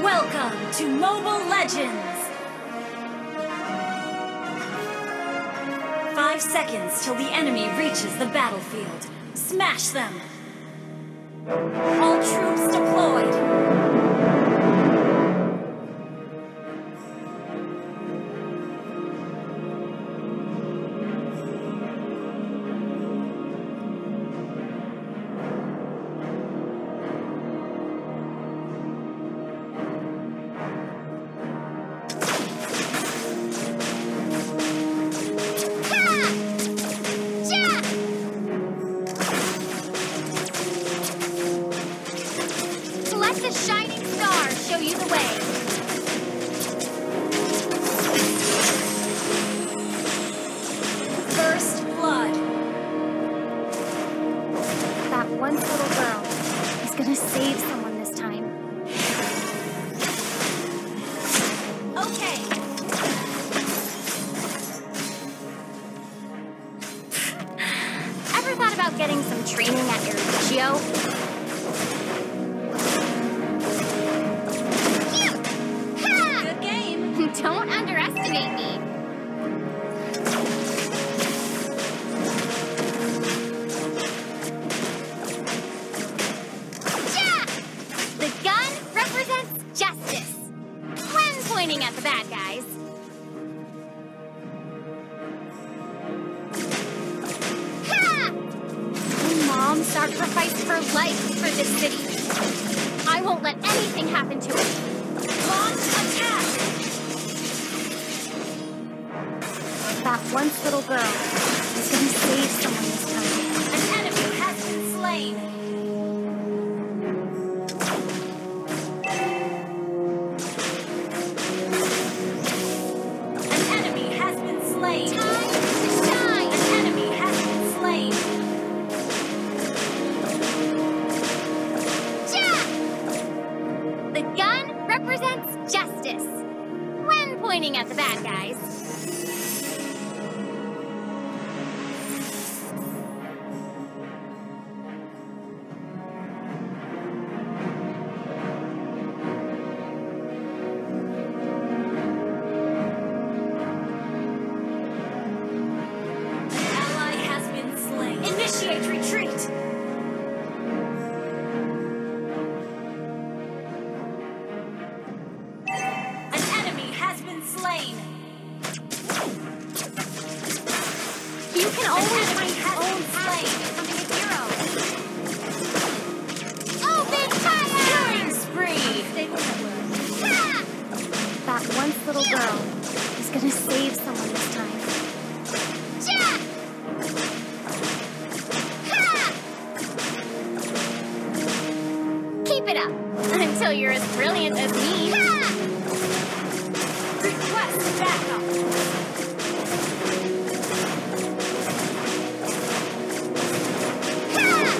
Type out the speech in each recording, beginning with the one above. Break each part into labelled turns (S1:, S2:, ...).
S1: Welcome to Mobile Legends! 5 seconds till the enemy reaches the battlefield. Smash them! All troops deployed!
S2: The shining star show you the way.
S1: First blood.
S2: That one little girl is gonna save someone this time.
S1: Okay.
S2: Ever thought about getting some training at Eruditio? Don't underestimate me. Yeah! The gun represents justice when pointing at the bad guys. Ha! Mom sacrificed her life for this city. I won't let anything happen to it.
S1: Launch attack!
S2: That once little girl is gonna save someone this time.
S1: An enemy has been slain. An enemy has been slain.
S2: Time to shine!
S1: An enemy has been slain.
S2: Ja! The gun represents justice when pointing at the bad guys.
S1: Initiate retreat! An enemy has been slain!
S2: You can always
S1: An enemy
S2: find
S1: has
S2: your own
S1: been
S2: path
S1: slain.
S2: to becoming a hero. Open fire!
S1: Killing spree!
S2: Ha! That once little girl is gonna save someone this time. Ja! Keep it up until you're as brilliant as me. Ha!
S1: Request backup!
S2: Ha!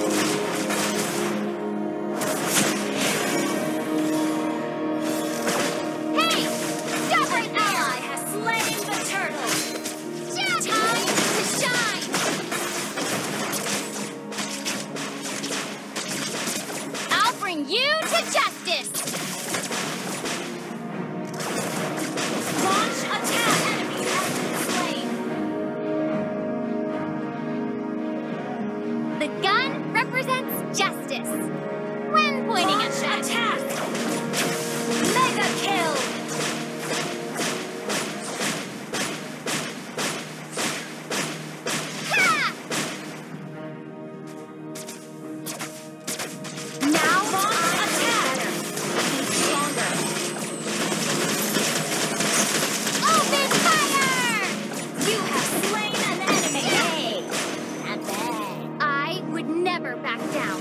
S2: Hey! Stop right there!
S1: Ally has slain the turtle!
S2: Ja! Time to shine! I'll bring you to justice!
S1: Launch attack! Enemy has been slain!
S2: The gun represents justice when pointing at
S1: Launch
S2: bad
S1: attack!
S2: guys.
S1: Mega kill!
S2: Ha! Now
S1: Launch
S2: I'm
S1: attack!
S2: better. Be stronger. Open fire!
S1: You have slain an enemy!
S2: Hey! Not bad. I would never back down.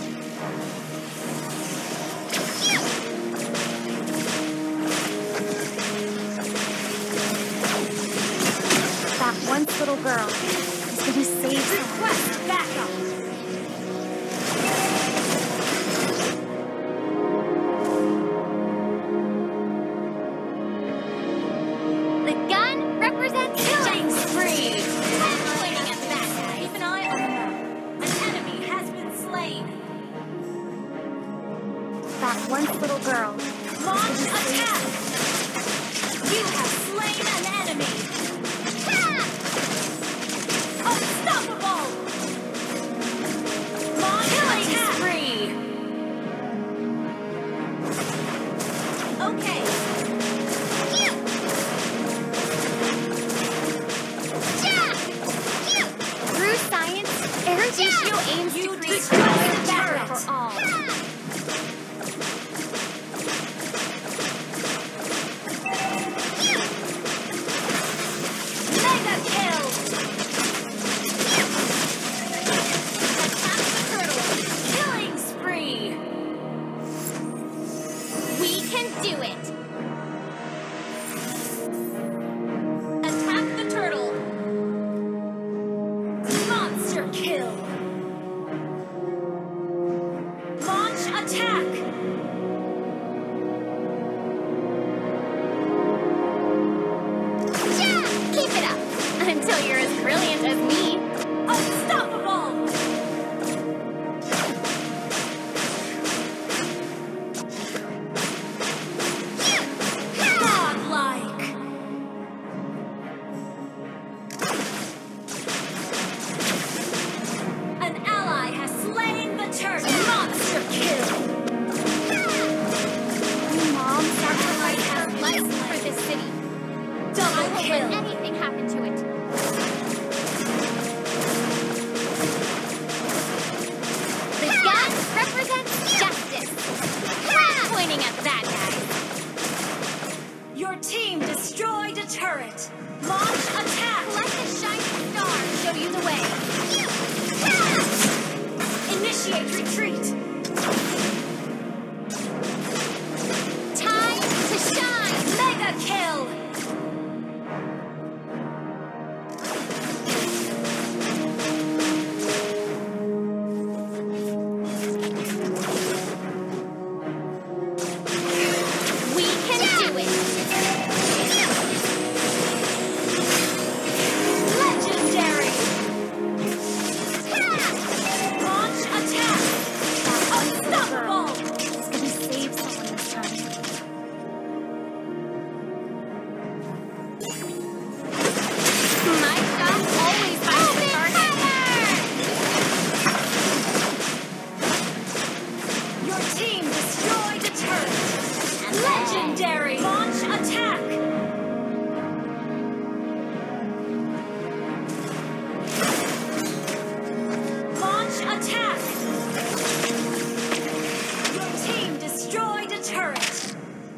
S2: That once little girl is gonna save someone.
S1: Request backup!
S2: The gun represents
S1: Killing spree!
S2: when pointing at the bad guys.
S1: Keep an eye on the map. An enemy has been slain.
S2: That once little girl
S1: Launch
S2: do it!
S1: Attack the turtle! Monster kill! Launch attack!
S2: Yeah! Keep it up! Until you're as brilliant as me!
S1: Unstoppable! Godlike! An ally has slain the turtle! Monster kill!
S2: Mom sacrificed her life for this city. I
S1: Double
S2: won't
S1: kill!
S2: let anything happen to it. The gun represents justice. Pointing at the bad guys.
S1: Your team destroyed a turret! Launch attack!
S2: Let the shining star show you the way.
S1: Initiate retreat!
S2: Time to shine.
S1: Mega kill!
S2: We can do it.
S1: Legendary! Launch attack! Unstoppable!
S2: It's gonna save someone this time. My shot always finds the target.
S1: Your team destroyed a turret! Legendary! Launch attack! Launch attack! Your team destroyed a turret!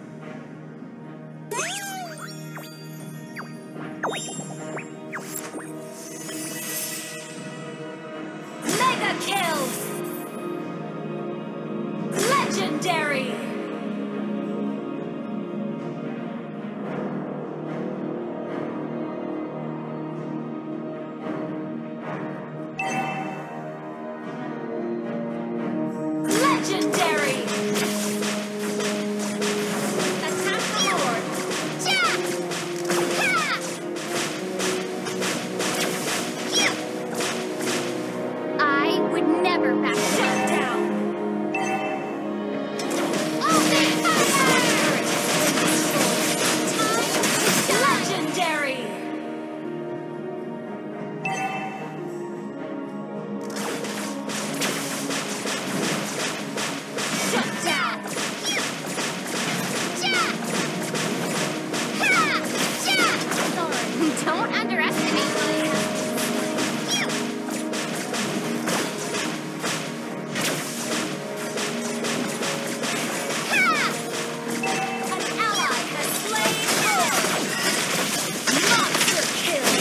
S1: Mega kill! Legendary! Legendary! Attack the Lord!
S2: I would never back down.
S1: Shut down!
S2: Open fire!
S1: Legendary! Shut down!
S2: Don't underestimate me.
S1: An ally has slain Monster kill!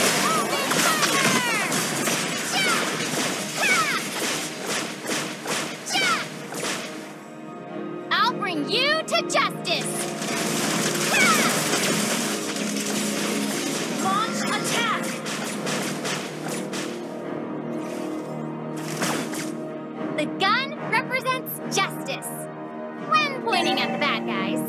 S2: I'll bring you to justice.
S1: Launch attack!
S2: The gun represents justice when pointing at the bad guys.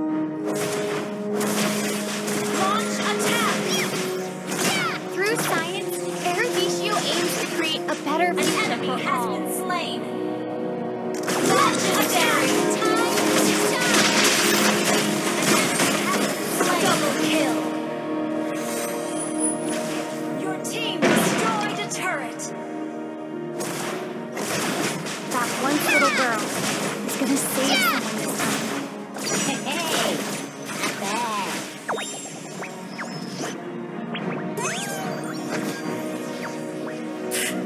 S1: Launch attack!
S2: Through science, Eruditio aims to create a better
S1: An
S2: future
S1: enemy
S2: for
S1: has
S2: all.
S1: been slain! Legendary!
S2: Time to shine.
S1: Double kill! Your team destroyed a turret!
S2: That one little girl is gonna save someone this time.
S1: Hey! Not bad!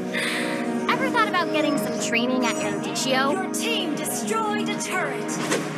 S2: Ever thought about getting some training at Eruditio?
S1: Your team destroyed a turret!